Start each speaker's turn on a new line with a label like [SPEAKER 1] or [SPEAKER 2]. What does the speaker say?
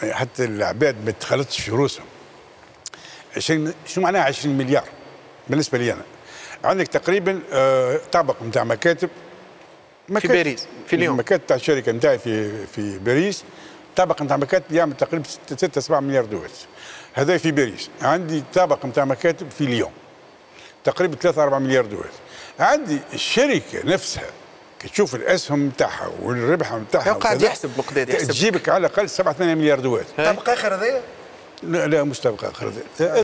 [SPEAKER 1] حتى العباد ما تخلطش في روسهم. شنو معناها 20 مليار بالنسبه لي انا؟ عندك تقريبا طابق نتاع مكاتب
[SPEAKER 2] في باريس، في ليون،
[SPEAKER 1] المكاتب تاع الشركه نتاعي في باريس، طابق نتاع مكاتب يعمل تقريبا 6 7 مليار دولار. هذا في باريس. عندي طابق نتاع مكاتب في ليون تقريبا 3 4 مليار دولار. عندي الشركه نفسها كي تشوف الاسهم نتاعها والربح نتاعها
[SPEAKER 2] قاعد يحسب بقداد، يحسب
[SPEAKER 1] تجيبك على الاقل 7 8 مليار دولار.
[SPEAKER 3] طابق اخر هذايا؟
[SPEAKER 1] لا مش طابق اخر هذا.